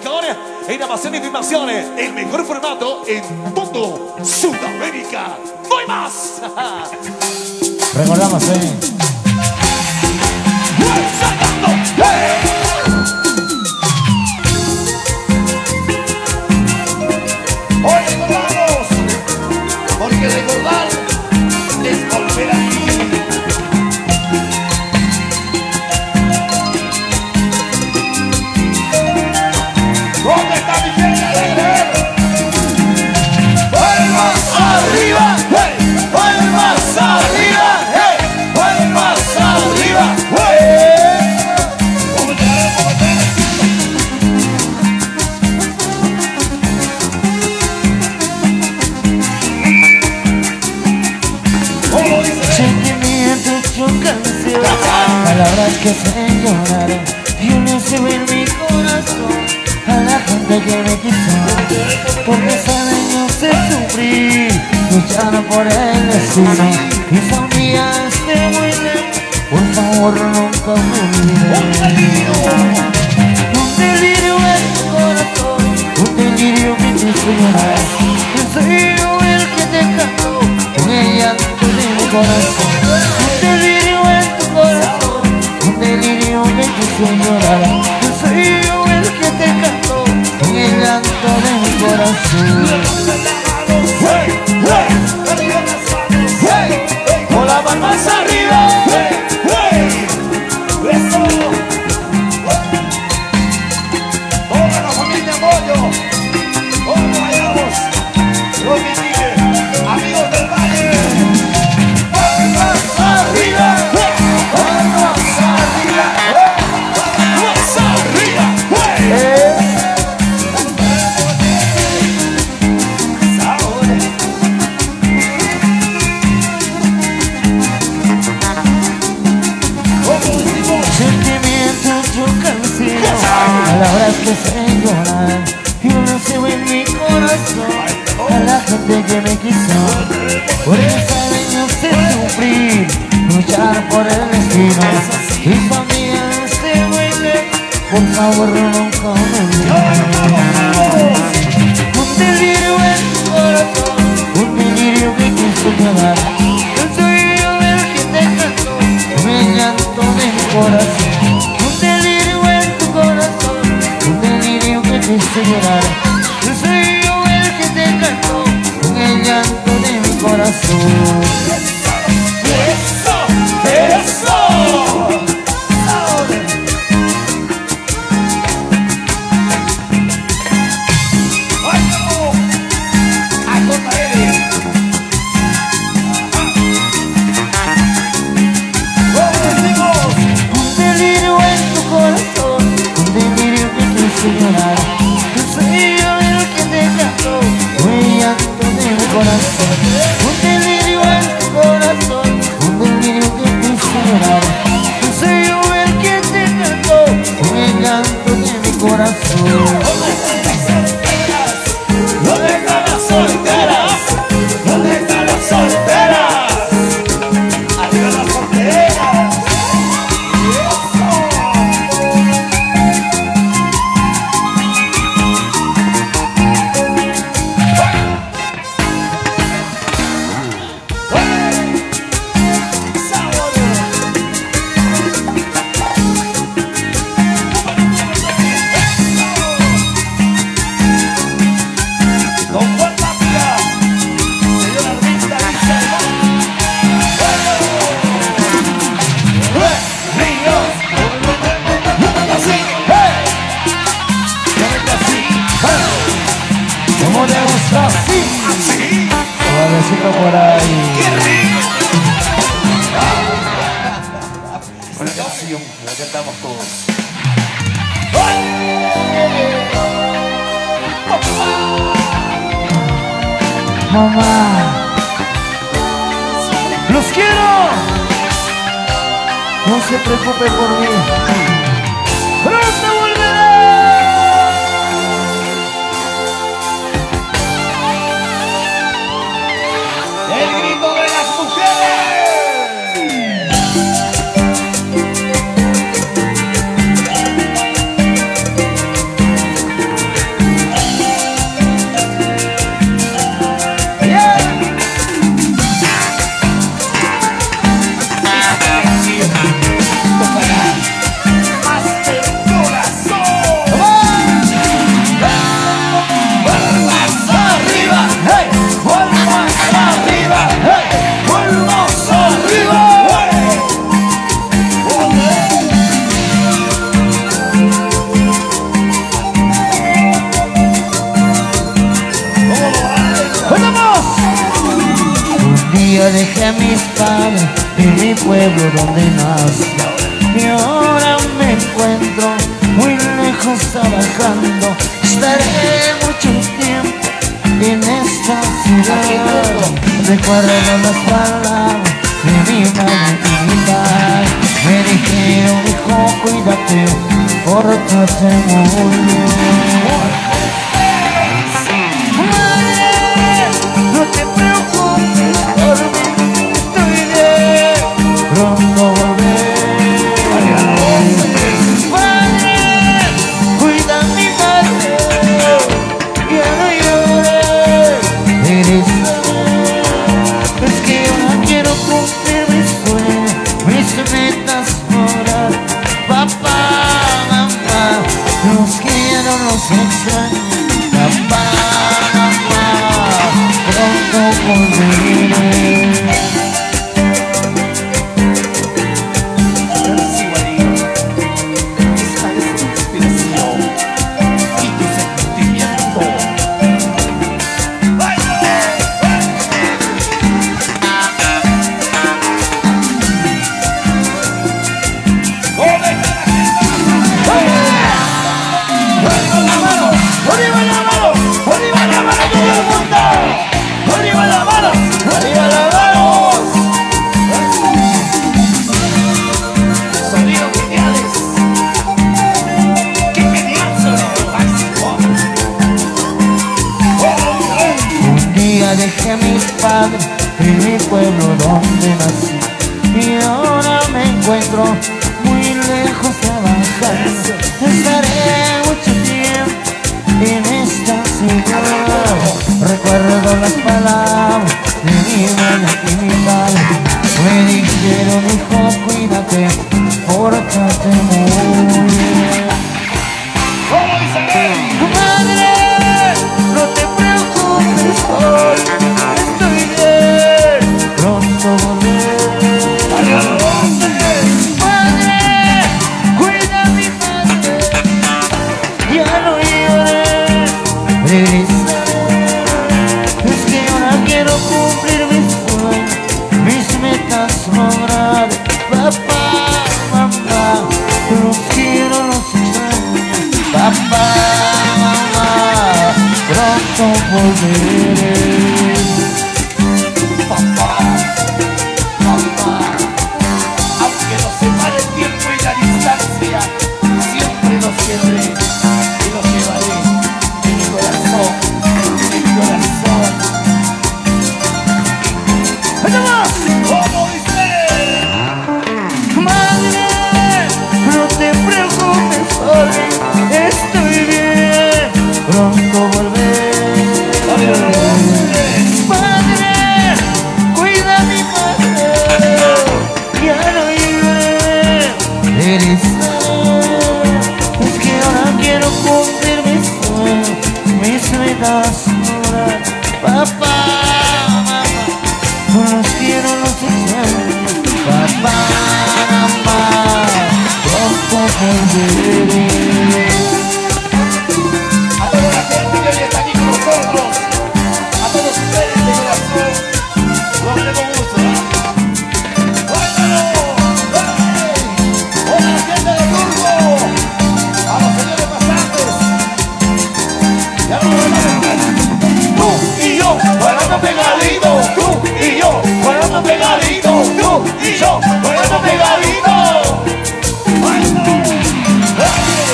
mejor en grabación y filmación, el mejor formato en todo Sudamérica. ¡No hay más! Recordamos, Hoy recordamos, porque recordar es volver a vivir. ¿Dónde está mi gente alegre? ¡Palmas arriba! ¡Hey! ¡Palmas arriba! ¡Hey! ¡Palmas arriba! ¡Hey! Sentimientos son canciones, palabras que hacen llorar, y un deseo en mi corazón a la gente que me quiso, porque saben yo sé sufrir, luchando por el destino, y si un día esté muy lejos, por favor nunca me olvides. Un delirio en tu corazón, un delirio que te hizo llorar, que soy yo el que te cantó con el llanto de mi corazón. Un delirio en tu corazón, un delirio que te hizo llorar, que soy yo el que te cantó con el llanto de mi corazón. ¡Hey! ¡Hey! ¡Arriba las manos! ¡Hey! ¡Hey! ¡Con las palmas arriba! ¡Hey! ¡Hey! ¡Eso! ¡Toda la familia Moyo! ¡Cómo vayamos! ¡Los Miquique! ¡Amigos del Valle! ¡Palmas arriba! ¡Palmas arriba! ¡Palmas arriba! ¡Hey! Palabras que hacen llorar, y un deseo en mi corazón a la gente que me quiso, porque saben yo sé sufrir, luchar por el destino, y familia esté muy lejos, por favor nunca me olvides. Un delirio en tu corazón, un delirio que quiso llorar, yo soy yo el que te cantó con el llanto de mi corazón. Un delirio en tu corazón, un delirio que te hizo llorar, yo soy yo el que te cantó con el llanto de mi corazón. ¡Eso! ¡Eso! ¡Ay, no! ¡Ay, contra él! ¡Vamos, decimos! Un delirio en tu corazón, un delirio que te hizo llorar, yo soy yo el que te cantó con el llanto de mi corazón. Un delirio en tu corazón, un delirio que te hizo llorar, yo soy yo el que te cantó con el llanto de mi corazón. ¿Dónde están las solteras? ¿Dónde están las solteras? ¡Arriba las solteras! Don Juan Tapia, señora Rita dice, niños, así, ¿Cómo te gusta así? así, Suavecito por ahí. qué rico. Una canción, la cantamos todos. Mamá, los quiero. No se preocupe por mí. Pronto volveré. El grito de las mujeres. dejé a mis padres en mi pueblo donde nací, y ahora me encuentro muy lejos trabajando. Estaré mucho tiempo en esta ciudad. Recuerdo las palabras de mi madre y mi padre. Me dijeron, hijo, cuídate, pórtate muy bien. No te preocupes por mí, estoy bien, pronto volveré. Padre, cuida a mi madre, ya no llores. Eres es que yo no quiero cumplir mis sueños, mis metas morar. Papá, mamá, los quiero, los extraño. Papá, pronto volveré. Esta es tu inspiración y tu sentimiento. ¡Arriba la mano! ¡Arriba la mano todo el mundo! ¡Arriba la mano! ¡Arriba la mano! Sonidos geniales. ¡Qué genial sonido máximo! Un día dejé a mis padres en mi pueblo donde nací, y ahora me encuentro muy lejos trabajando. Estaré mucho tiempo en esta ciudad. Recuerdo las palabras de mi madre y mi padre. Me dijeron, hijo, cuídate, pórtate muy bien. Madre, no te preocupes hoy, estoy bien, pronto volveré. Madre, cuida a mi madre, ya no llores, regresaré. Es que ahora quiero cumplir mis sueños, mis metas lograr. Papá, mamá, los quiero, los extraño. Papá, mamá, pronto volveré. Papá, mamá, aunque nos separe el tiempo y la distancia, siempre los querré y los llevaré en mi corazón, en mi corazón. ¡Allá más! ¿Cómo dice? Madre, no te preocupes por mí, estoy bien, pronto volveré. Madre, cuida a mi madre, ya no lloré. Eres es que ahora quiero cumplir mis sueños, mis metas lograr. Papá, mamá, los quiero, los extraño. Papá, mamá, pronto volveré. A toda la gente que hoy está aquí con nosotros, a todos ustedes de corazón, lo haré con gusto. ¡Báilalo! ¡Hey! ¡Hola la gente de Turbo! ¡A los señores pasantes! ¡Ya no me van a ver! Tú y yo, bailando pegadito. Tú y yo, bailando pegadito. Tú y yo, bailando pegadito. ¡Báilalo! ¡Hey!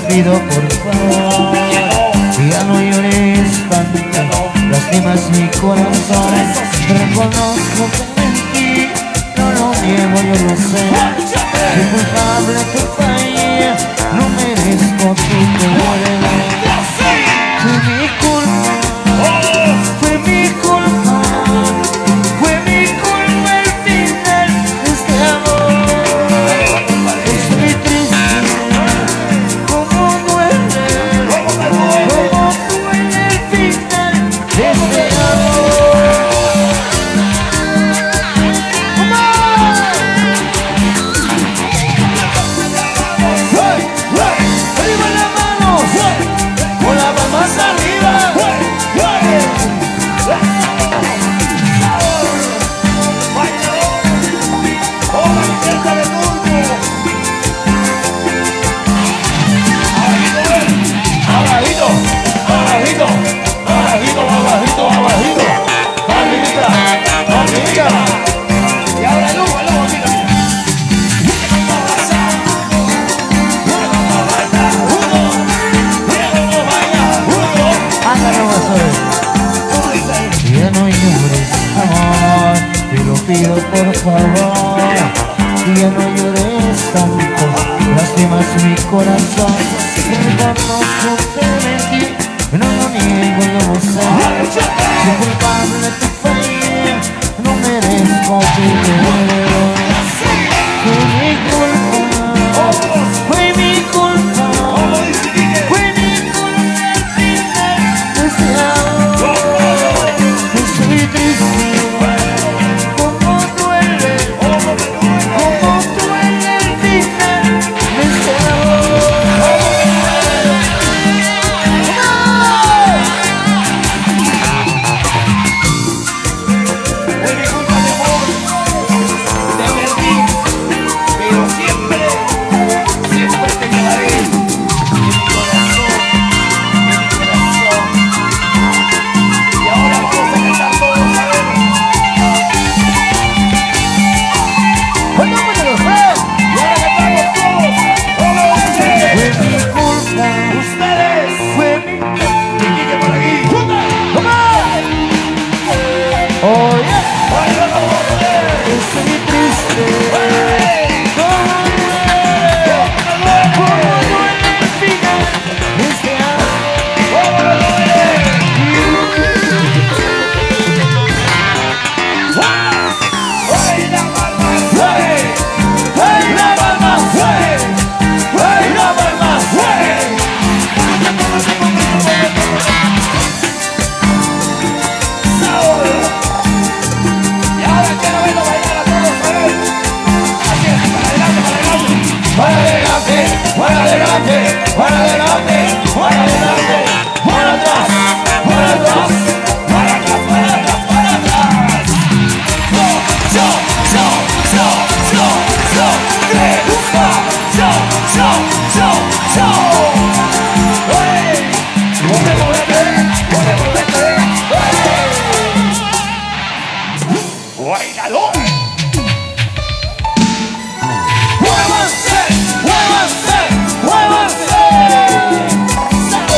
pido por favor, ya no llores tanto, lastimas mi corazón. Reconozco que mentí, no lo niego, yo lo sé. Soy culpable, te fallé, no merezco tu perdón. Fue mi culpa, fue mi culpa, fue mi culpa el final de este amor. Estoy triste, como duele el final de este amor. ¡Arriba las manos! ¡Con las palmas arriba! Abajito, abajito, abajito, abajito, abajito. Arribita, arribita. Y ahora el humo, mira, mira. Ya no llores, amor, te lo pido por favor. Ya no llores tanto, lastimas mi corazón. Reconozco que mentí, no lo niego, yo lo sé. Soy culpable, te fallé, no merezco tu perdón. Fue mi culpa, fue mi culpa, fue mi culpa al final de este amor. Estoy triste, como duele el final de este amor. Fue mi culpa de amor, te perdí, pero siempre, siempre te quedaré en mi corazón, Y ahora vamos a cantar todos, a ver. ¡Pongámosle los dos! Y ahora cantamos todos, Fue mi culpa, ustedes, fue mi culpa. y Quique por aquí. Oh yeah, ¡Baila la mujer! estoy triste, ¡Hey! como duele el final de este amor. Para adelante, para adelante, para adelante, para adelante, para atrás, para atrás, para atrás, para atrás, para atrás. Yo, te gusta. ¡Hey! ¡Muévete! ¡Hey! ¡Báilalo! ¡Muévanse! ¡Muévanse! ¡Muévanse!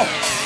Turbo.